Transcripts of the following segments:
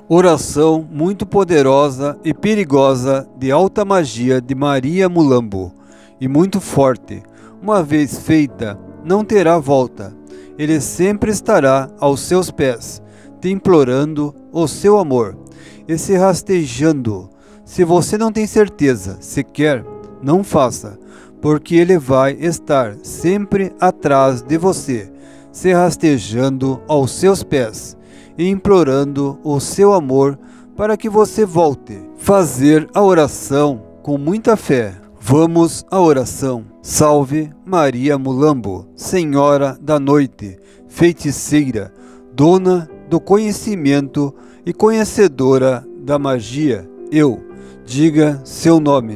Oração muito poderosa e perigosa de alta magia de Maria Mulambo, e muito forte. Uma vez feita, não terá volta. Ele sempre estará aos seus pés, te implorando o seu amor e se rastejando. Se você não tem certeza se quer, não faça, porque ele vai estar sempre atrás de você, se rastejando aos seus pés e implorando o seu amor para que você volte. Fazer a oração com muita fé. Vamos à oração. Salve Maria Mulambo, Senhora da Noite, feiticeira, dona do conhecimento e conhecedora da magia. Eu, diga seu nome.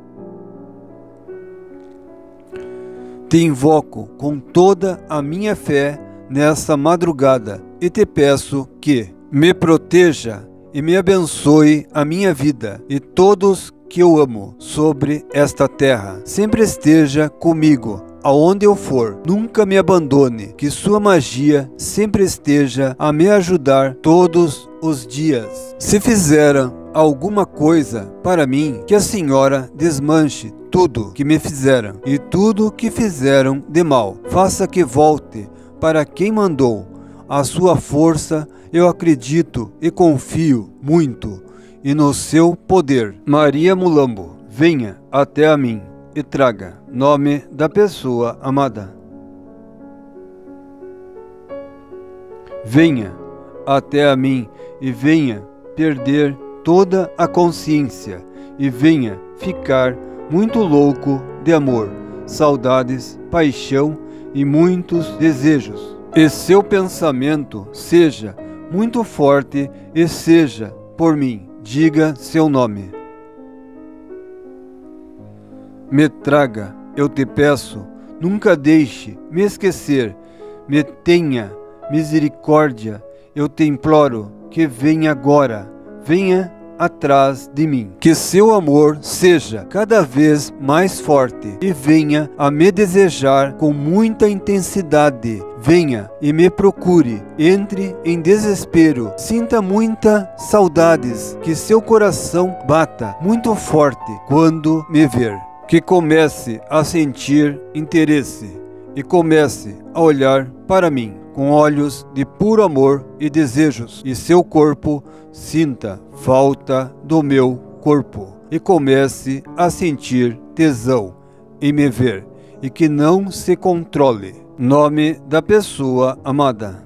Te invoco com toda a minha fé nessa madrugada e te peço que me proteja e me abençoe a minha vida e todos que eu amo sobre esta terra. Sempre esteja comigo aonde eu for, nunca me abandone, que sua magia sempre esteja a me ajudar todos os dias. Se fizeram alguma coisa para mim, que a senhora desmanche tudo que me fizeram e tudo que fizeram de mal. Faça que volte para quem mandou. A sua força eu acredito e confio muito e no seu poder. Maria Mulambo, venha até a mim e traga nome da pessoa amada. Venha até a mim e venha perder toda a consciência e venha ficar muito louco de amor, saudades, paixão e muitos desejos. E seu pensamento seja muito forte e seja por mim. Diga seu nome. Me traga, eu te peço, nunca deixe me esquecer. Me tenha misericórdia, eu te imploro que venha agora, venha atrás de mim. Que seu amor seja cada vez mais forte e venha a me desejar com muita intensidade. Venha e me procure, entre em desespero, sinta muita saudades, que seu coração bata muito forte quando me ver. Que comece a sentir interesse e comece a olhar para mim com olhos de puro amor e desejos, e seu corpo sinta falta do meu corpo e comece a sentir tesão em me ver e que não se controle. Nome da pessoa amada.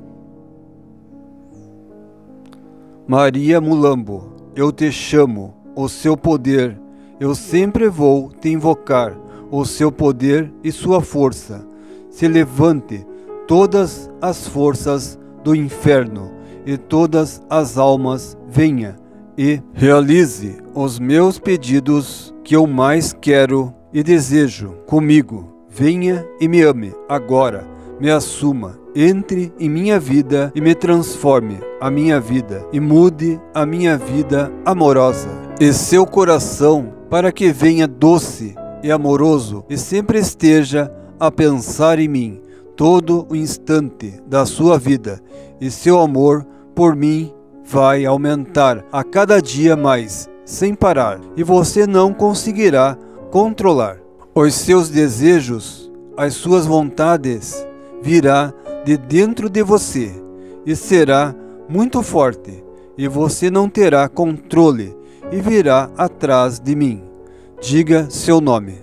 Maria Mulambo, eu te chamo, o seu poder, eu sempre vou te invocar, o seu poder e sua força. Se levante todas as forças do inferno e todas as almas venha e realize os meus pedidos que eu mais quero e desejo comigo. Venha e me ame agora, me assuma, entre em minha vida e me transforme a minha vida e mude a minha vida amorosa e seu coração para que venha doce e amoroso e sempre esteja a pensar em mim todo o instante da sua vida, e seu amor por mim vai aumentar a cada dia mais, sem parar, e você não conseguirá controlar. Os seus desejos, as suas vontades, virá de dentro de você, e será muito forte, e você não terá controle, e virá atrás de mim. Diga seu nome.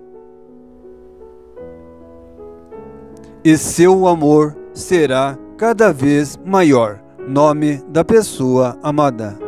E seu amor será cada vez maior. Nome da pessoa amada.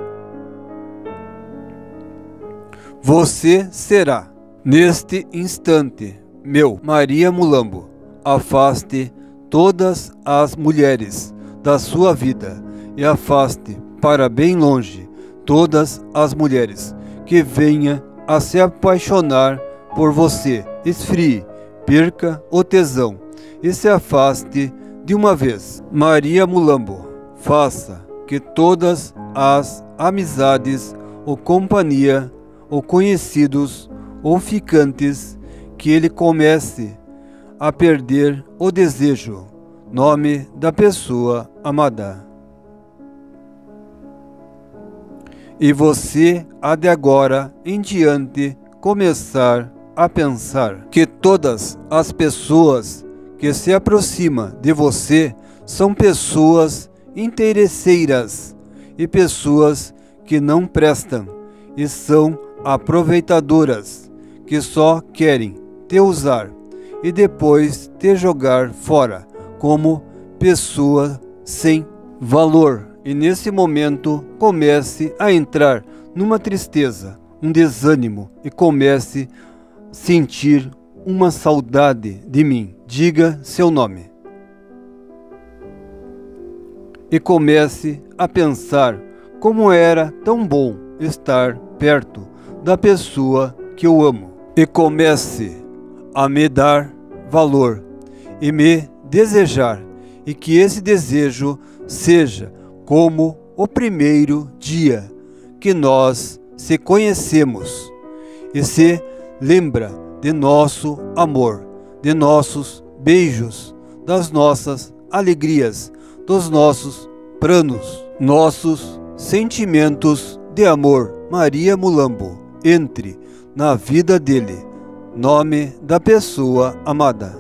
Você será, neste instante, meu. Maria Mulambo, afaste todas as mulheres da sua vida e afaste para bem longe todas as mulheres que venham a se apaixonar por você. Esfrie, perca o tesão e se afaste de uma vez. Maria Mulambo, faça que todas as amizades ou companhia ou conhecidos ou ficantes que ele comece a perder o desejo. Nome da pessoa amada. E você há de agora em diante começar a pensar que todas as pessoas que se aproximam de você são pessoas interesseiras e pessoas que não prestam e são aproveitadoras, que só querem te usar e depois te jogar fora como pessoa sem valor. E nesse momento comece a entrar numa tristeza, um desânimo e comece a sentir uma saudade de mim. Diga seu nome. E comece a pensar como era tão bom estar perto da pessoa que eu amo. E comece a me dar valor e me desejar, e que esse desejo seja como o primeiro dia que nós se conhecemos e se lembra de nosso amor, de nossos beijos, das nossas alegrias, dos nossos planos, nossos sentimentos de amor. Maria Mulambo, entre na vida dele, nome da pessoa amada.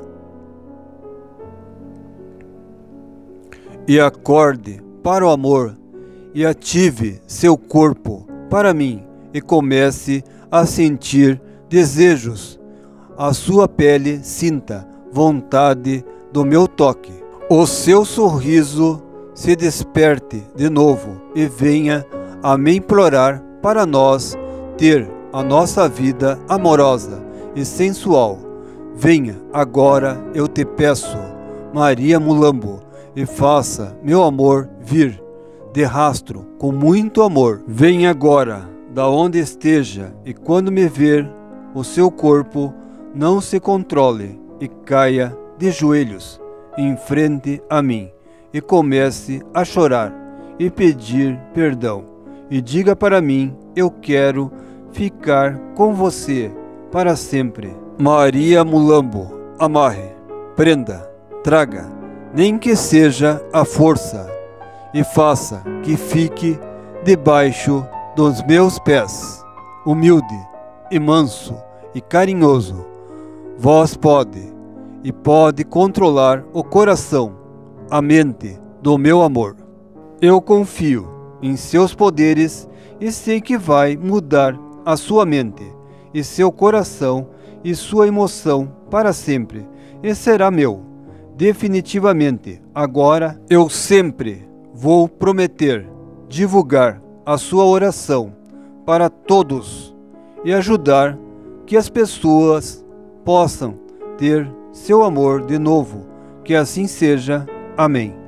E acorde para o amor e ative seu corpo para mim e comece a sentir desejos. A sua pele sinta vontade do meu toque. O seu sorriso se desperte de novo e venha a me implorar para nós ter a nossa vida amorosa e sensual. Venha agora, eu te peço, Maria Mulambo, e faça meu amor vir de rastro com muito amor. Venha agora, da onde esteja, e quando me ver, o seu corpo não se controle e caia de joelhos em frente a mim e comece a chorar e pedir perdão e diga para mim: eu quero ficar com você para sempre. Maria Mulambo, amarre, prenda, traga, nem que seja a força, e faça que fique debaixo dos meus pés, humilde e manso e carinhoso. Vós pode controlar o coração, a mente do meu amor. Eu confio em seus poderes e sei que vai mudar a sua mente e seu coração e sua emoção para sempre, e será meu, definitivamente. Agora eu sempre vou prometer divulgar a sua oração para todos e ajudar que as pessoas possam ter seu amor de novo. Que assim seja. Amém.